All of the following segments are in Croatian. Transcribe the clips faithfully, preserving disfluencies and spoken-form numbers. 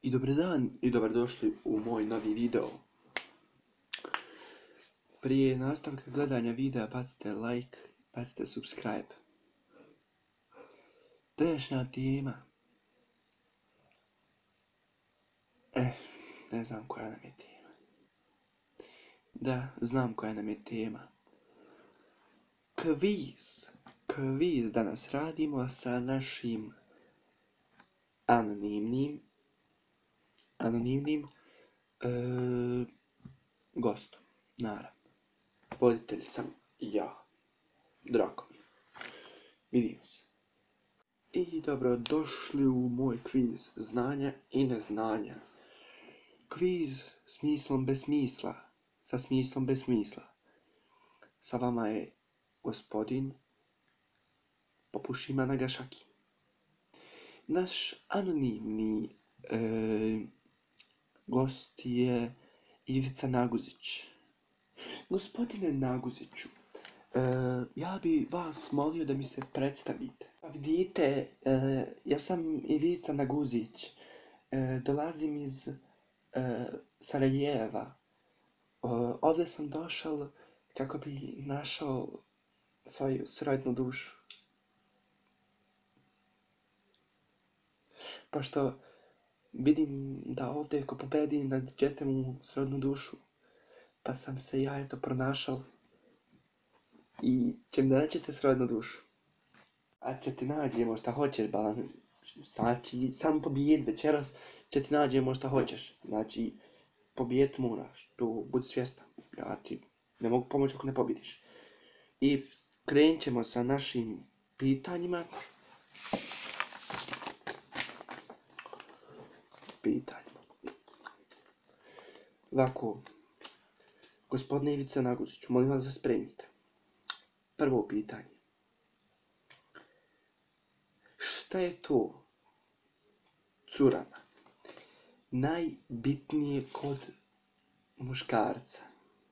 I dobar dan i dobrodošli u moj novi video. Prije nastavka gledanja videa bacite like, bacite subscribe. Današnja tema. Eh, ne znam koja nam je tema. Da, znam koja nam je tema. Kviz. Kviz danas radimo sa našim anonimnim anonimnim e, gostom, naravno. Voditelj sam ja, Drago mi. Vidimo se. I dobro došli u moj kviz znanja i neznanja. Kviz smislom bez smisla, sa smislom bez smisla. Sa vama je gospodin Popušima Nagašaki. Naš anonimni e, gost je Ivica Naguzić. Gospodine Naguziću, e, ja bi vas molio da mi se predstavite. Pa vidite, e, ja sam Ivica Naguzić, e, dolazim iz e, Sarajeva. E, ovdje sam došao kako bi našao svoju srodnu dušu. Pošto vidim da ovdje ko pobedi nađete mu srodnu dušu, pa sam se ja eto pronašao i čim nađete srodnu dušu, a će ti nađemo šta hoćeš, ba, znači sam pobijed večeras će ti nađemo šta hoćeš, znači pobijet moraš, tu budi svjestan, ja ti ne mogu pomoći ako ne pobjediš. I krenut ćemo sa našim pitanjima. Pitanjima. Ovako, gospodine Ivica Naguziću, molim vas da spremite. Prvo pitanje. Šta je to curama najbitnije kod muškarca?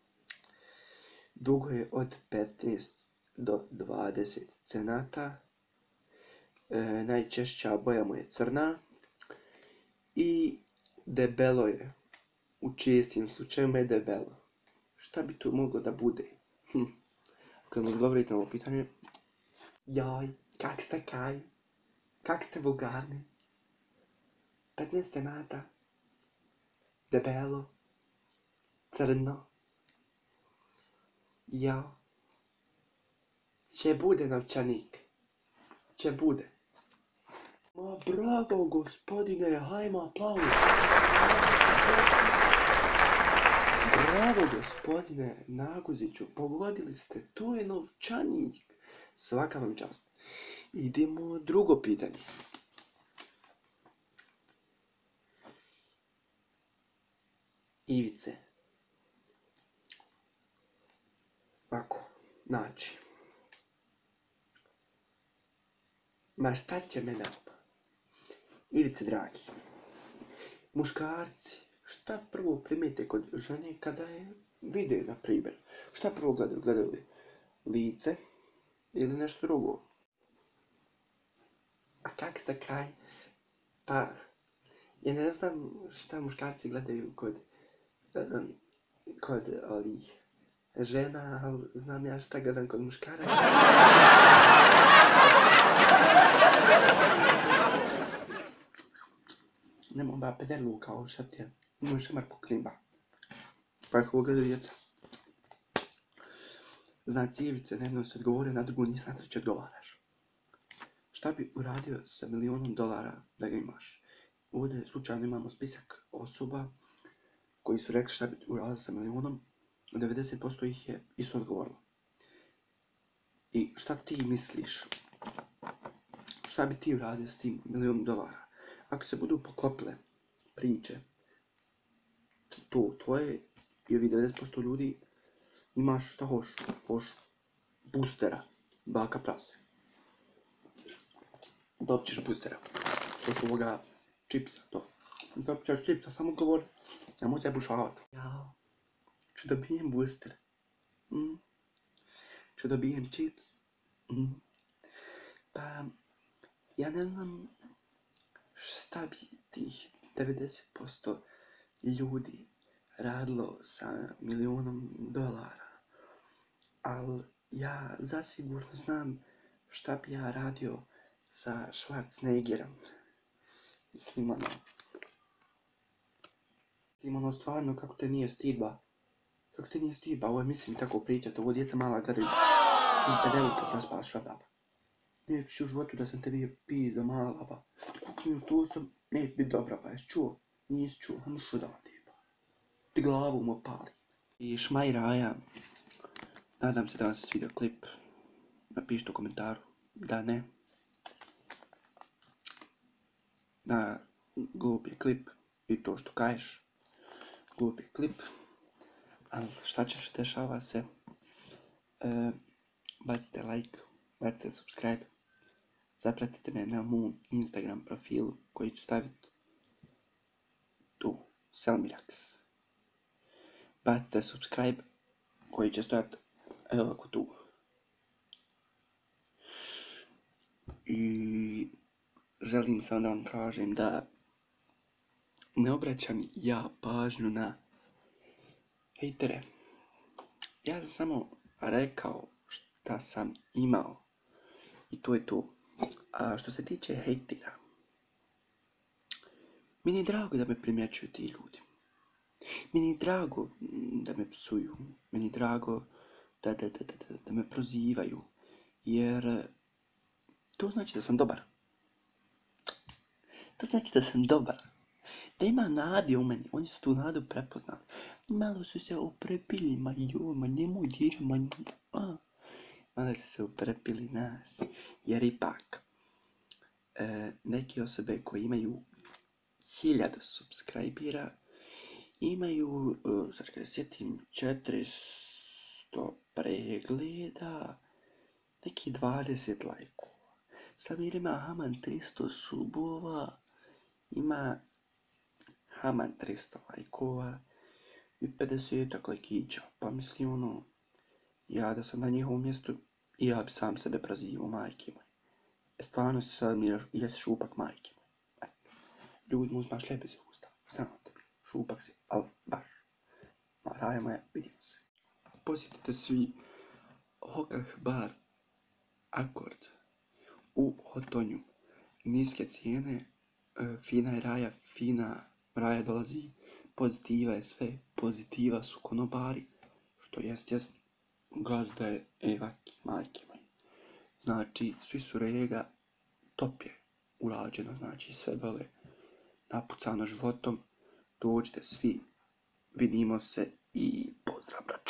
Dugo je od petnaest do dvadeset centimetara, e, najčešća boja mu je crna i debelo je. U čestim slučajevima je debelo. Šta bi to moglo da bude? Hm. Ako mi odgovorite na ovo pitanje, jaj, kak ste kaj? Kak ste vulgarni? petnaest centimetara, debelo, crno. Ja. Će bude novčanik. Će bude. Ma bravo gospodine, hajmo aplauz. Bravo gospodine Naguziću, pogodili ste, to je novčanik. Svaka vam čast. Idemo drugo pitanje. Ivice. Ovako, znači. Ma šta će me naupa? Ivice dragi, muškarci, šta prvo primete kod žene kada je vide, na primjer? Šta prvo gledaju? Gledaju li lice ili nešto drugo? A kak ste kaj? Pa, ja ne znam šta muškarci gledaju kod, um, kod ovih žena, ali znam ja šta gledam kod muškaraca. Nemo ba pederlu kao šta ti je, imoj šamar poklimba. Pa ako gleda djeca. Znači Ivice, na jednom se odgovorio, na drugu nisam, na treći odgovaraš. Šta bi uradio sa milionom dolara da ga imaš? Ovdje slučajno imamo spisak osoba koji su rekli šta bi uradio sa milionom. devedeset posto ih je isto odgovorilo. I šta ti misliš? Šta bi ti uradio s tim milion dolara? Ako se budu poklopile priče, to tvoje i ovi devedeset posto ljudi imaš šta hoš, hoš boostera, baka prase. Dobit ćeš boostera, hoš ovoga čipsa, to. Dobit ćeš čipsa, samo govor, nemoj se bušavati. Jao, ću dobijem booster. Mm. Ću dobijem čips. Mm. Pa, ja ne znam šta bi tih devedeset posto ljudi radilo sa milionom dolara. Ali ja zasigurno znam šta bi ja radio sa Schwarzeneggerom. Mislim ono... Mislim ono stvarno kako te nije stid ba. Kako te nije stid ba, ovo je mislim tako pričat, ovo djeca mala gledaju. Ti pedeluka prospala šababa. Neću u životu da sam te bio pizda mala ba. Ti kućniju tu sam, neće biti dobra ba, jesi čuo? Nisi čuo, hajmo što da ti ba. Ti glavu mu pali. I Šmaj Raja. Nadam se da vam se svidio klip. Napišite u komentaru da ne. Da, glup je klip i to što kažeš. Glup je klip. Ali šta ćeš, dešava se. E, bacite like, bacite subscribe. Zapratite me na mom Instagram profilu koji ću staviti tu, Selmirax. Bacite subscribe koji će stojati evo ovako tu. I želim sam da vam kažem da ne obraćam ja pažnju na hejtere. Ja sam samo rekao šta sam imao i to je to. A što se tiče hejtera, meni je drago da me primjećuju ti ljudi. Meni je drago da me psuju, meni je drago da, da, da, da, da me prozivaju, jer to znači da sam dobar. To znači da sam dobar. Da ima nade u meni, oni su tu nadu prepoznali. Malo su se oprepili, ma joj, ma nemoj dježu, ma a. Malo su se oprepili, znaš, jer ipak e, neke osobe koje imaju hiljadu subscribera imaju, uh, sad kada sjetim, četiristo pregleda, neki dvadeset lajkova. Samir ima Haman tristo subova, ima Haman tristo lajkova i pedeset lajkića. Pa mislim ono, ja da sam na njihovom mjestu, ja bi sam sebe prozivao, majke moje. E stvarno si Samir, jesi šupak, majke moje. Ljudi mu uzmaš ljebe za usta, samo tebi. Šupak si, ali baš. Ma, Raja moja, vidimo se. Posjetite svi Hokah bar Akord u Hotonju. Niske cijene, fina je Raja, fina Raja dolazi, pozitiva je sve, pozitiva su konobari, što jest, jest, gazda je evaki, majke moje. Znači, svi su rega, top je urađeno, znači sve dole napucano životom. Dođite svi, vidimo se i pozdrav braćo.